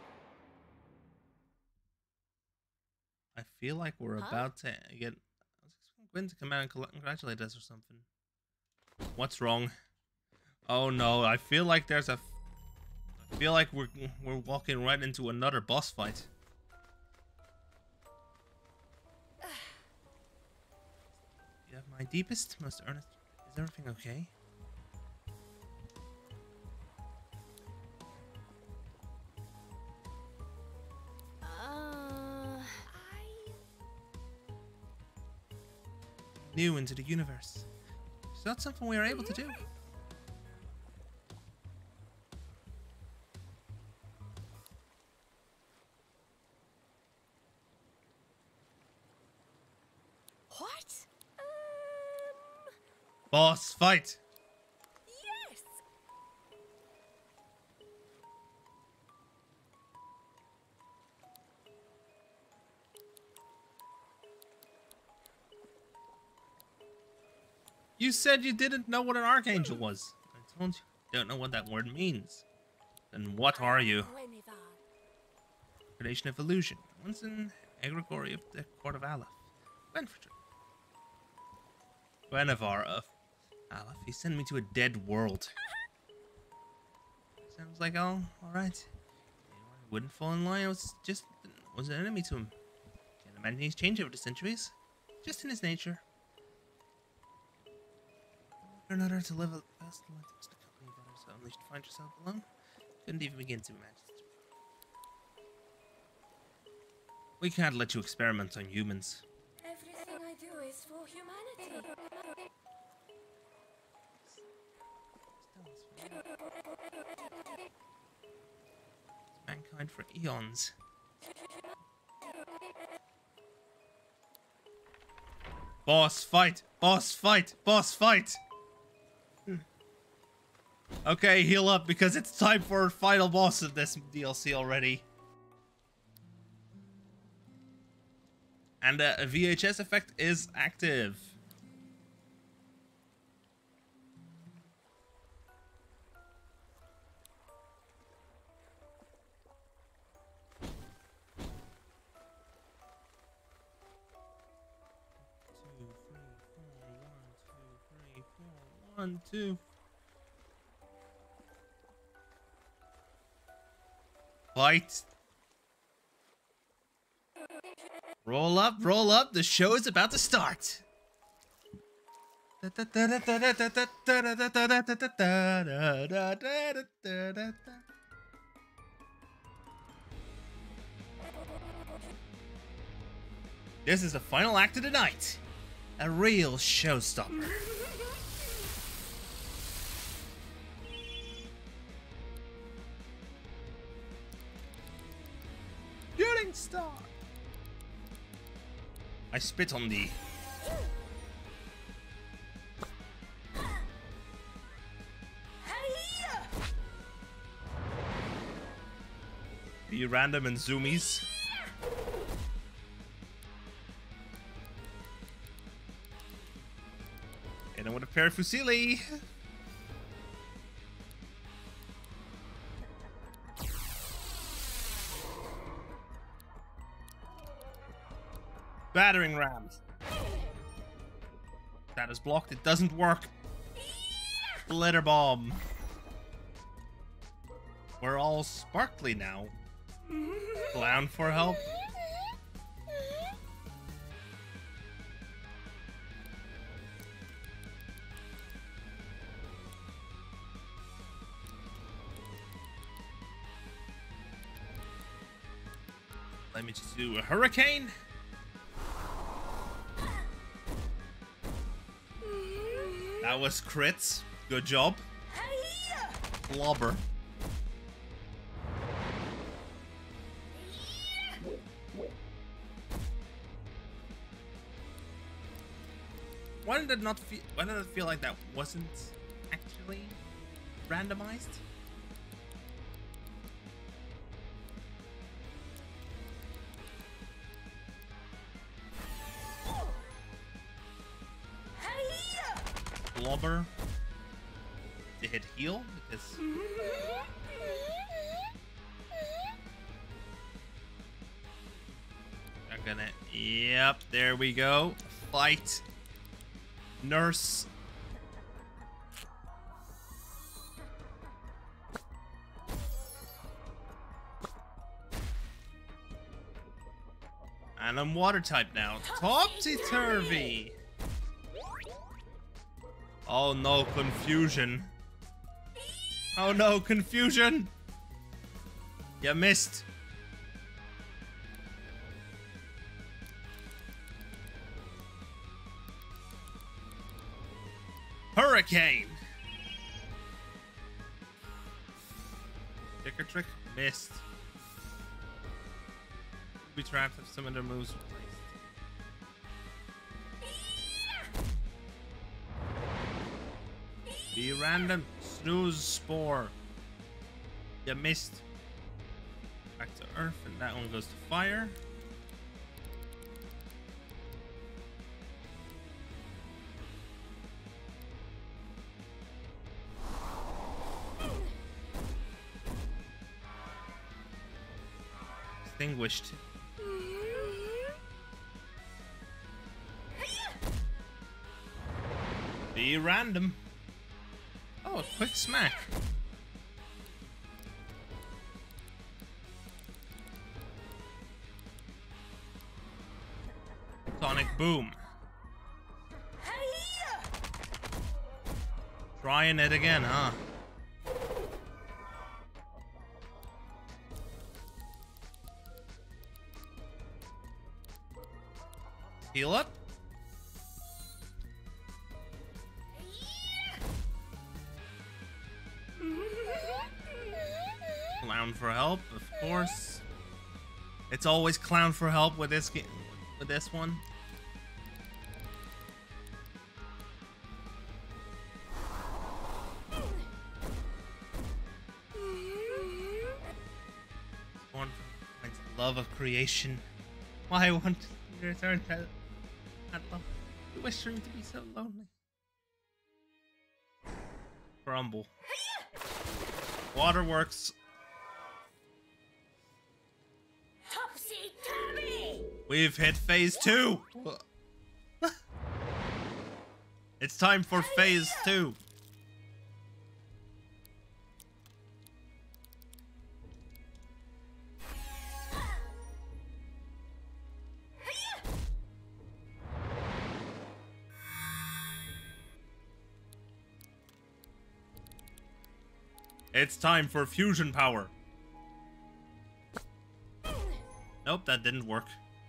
I feel like we're about to get... Gwen to come out and congratulate us or something. What's wrong? Oh no, I feel like there's a... I feel like we're walking right into another boss fight. You have my deepest, most earnest... Is everything okay? New into the universe. Is that something we are able to do? What? Boss fight. Yes. You said you didn't know what an archangel was. I told you. You don't know what that word means. Then what are you? Creation of illusion. Once an egregore of the court of Aleph. Guinevere of Aleph. He sent me to a dead world. Sounds like all right. Anyone who wouldn't fall in line was an enemy to him. Can't imagine he's changed over the centuries. Just in his nature. For another to live a best life must accompany better, so unleashed to find yourself alone. Couldn't even begin to imagine. We can't let you experiment on humans. Everything I do is for humanity. Mankind for eons. Boss fight! Boss fight! Boss fight! Okay, heal up because it's time for final boss of this DLC already. And a VHS effect is active. One, two. Fight. Roll up, the show is about to start. This is the final act of the night. A real showstopper. Shooting star. I spit on thee. Be random and zoomies. Hit him with a pair of fusilli. Battering rams. That is blocked. It doesn't work. Glitter bomb. We're all sparkly now. Clown for help. Let me just do a hurricane. That was crits. Good job. Blobber. Why did it feel like that wasn't actually randomized? Blobber to hit heal because I'm gonna. Yep, there we go. Fight. Nurse. And I'm water type now. Topsy-turvy. Oh no, confusion. Oh no, confusion. You missed. Hurricane. Trick or trick, missed. Be trapped if some of their moves replaced. Be random. Snooze spore. You missed. Back to earth, and that one goes to fire. extinguished. Be random. Oh, a quick smack. Sonic boom. Trying it again, huh? Heal up. Clown for help, of course. It's always clown for help with this game, with this one. Born from the love of creation. Why want to return to that love? You wish him to be so lonely. Grumble. Waterworks. Topsy-turvy! We've hit phase 2. It's time for phase 2. It's time for fusion power. Nope, that didn't work.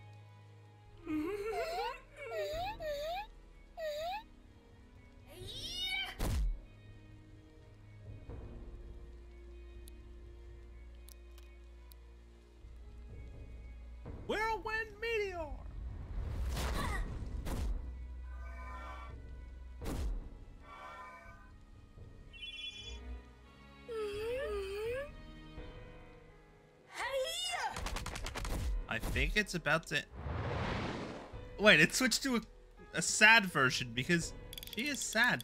Whirlwind meteor. I think it's about to... Wait, it switched to a sad version because she is sad.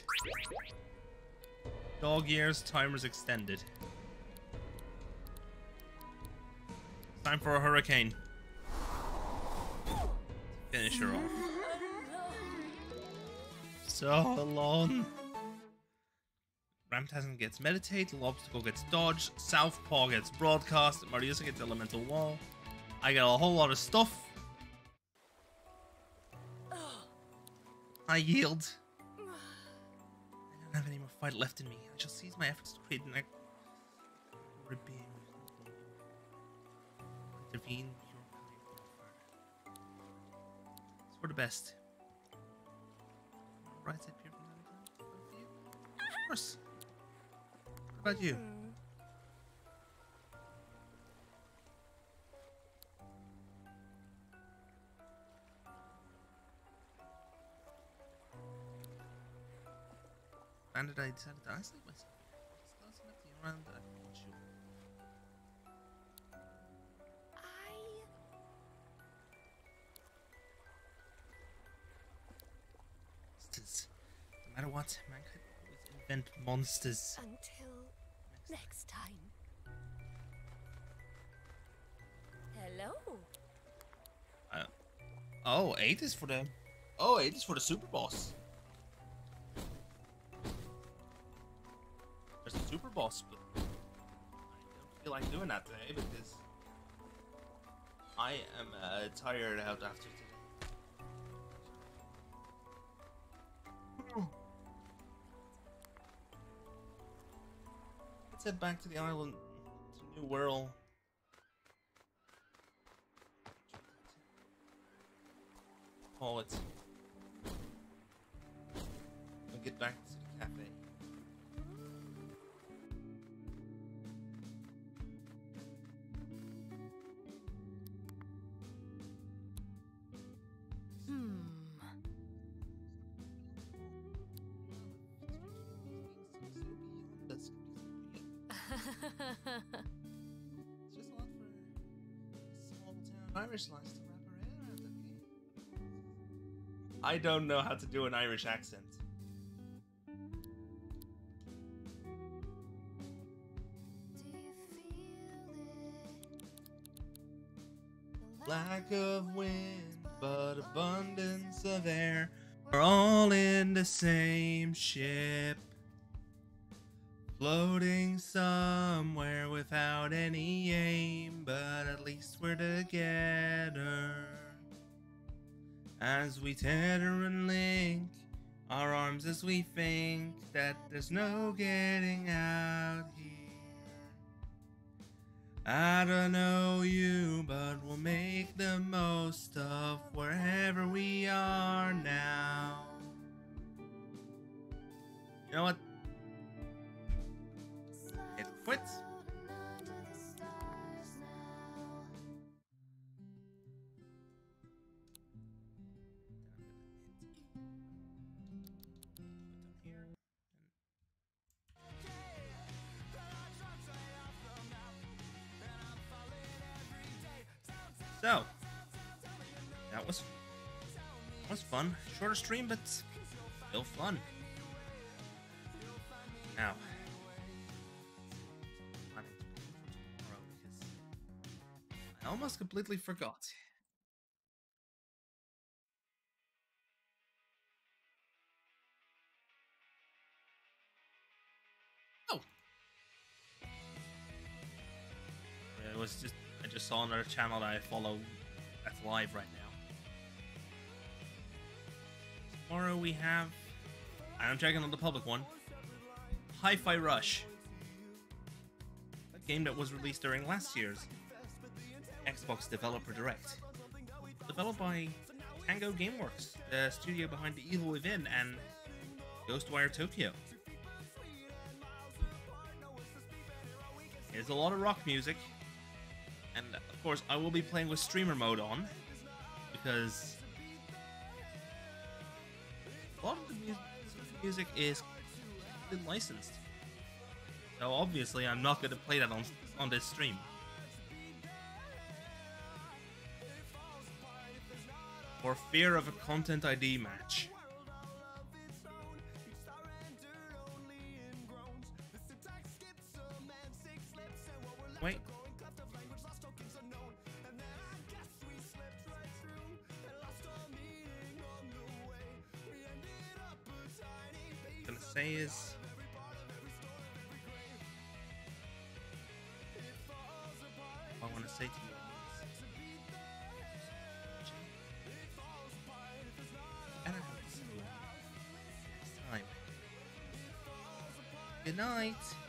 Dog years, timers extended. Time for a hurricane. Finish her off. So alone. Ramtasm gets meditate, Lobstacle gets dodge, Southpaw gets broadcast, Mariusa gets elemental wall. I got a whole lot of stuff. I yield. I don't have any more fight left in me. I shall seize my efforts to create an being. Intervene, your kind. It's for the best. Right side Pier for you? Of course. What about you? And I decided to isolate myself here. It's close enough to you around that I can watch you. Monsters. No matter what, mankind will always invent monsters. Until next time. Hello. Oh, 8 is for the... Oh, 8 is for the super boss. There's a super boss, but I don't feel like doing that today because I am tired out after today. Let's head back to the island, to New World. Call it. We'll get back to the cafe. It's just a lot for a small town Irish likes to wrap her head around, okay? I don't know how to do an Irish accent. lack of wind, but abundance of air. We're all in the same ship, floating somewhere without any aim, but at least we're together. As we tether and link our arms as we think that there's no getting out here. I don't know you, but we'll make the most of wherever we are now. You know what? It quits. So that was fun. Shorter stream, but still fun. Now, I almost completely forgot. Oh, it was just I just saw another channel that I follow that's live right now. Tomorrow we have, I'm checking on the public one, Hi-Fi Rush. A game that was released during last year's Xbox Developer Direct. Developed by Tango Gameworks, the studio behind The Evil Within and Ghostwire Tokyo. There's a lot of rock music. And of course, I will be playing with streamer mode on, because a lot of the music is licensed. So obviously, I'm not going to play that on this stream. For fear of a Content ID match. Wait. Say is I want to say to you and I hope to see you next time. Good night.